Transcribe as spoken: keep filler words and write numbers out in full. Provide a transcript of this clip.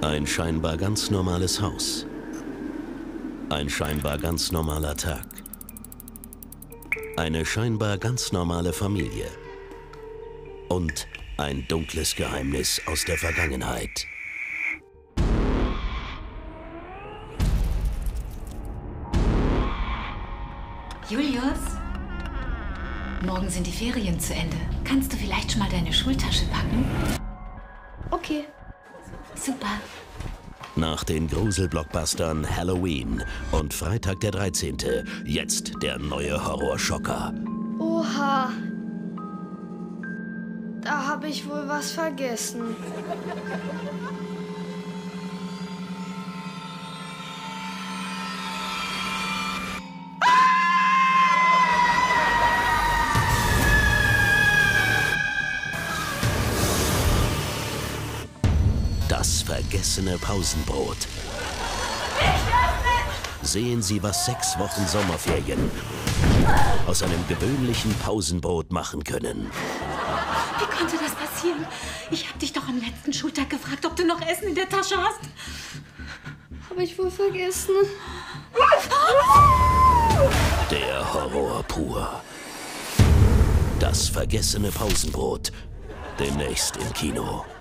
Ein scheinbar ganz normales Haus. Ein scheinbar ganz normaler Tag. Eine scheinbar ganz normale Familie. Und ein dunkles Geheimnis aus der Vergangenheit. Julius? Morgen sind die Ferien zu Ende. Kannst du vielleicht schon mal deine Schultasche packen? Okay. Super. Nach den Gruselblockbustern Halloween und Freitag der dreizehnte jetzt der neue Horrorschocker. Oha. Da habe ich wohl was vergessen. Das vergessene Pausenbrot. Sehen Sie, was sechs Wochen Sommerferien aus einem gewöhnlichen Pausenbrot machen können. Wie konnte das passieren? Ich habe dich doch am letzten Schultag gefragt, ob du noch Essen in der Tasche hast. Habe ich wohl vergessen. Der Horror pur. Das vergessene Pausenbrot. Demnächst im Kino.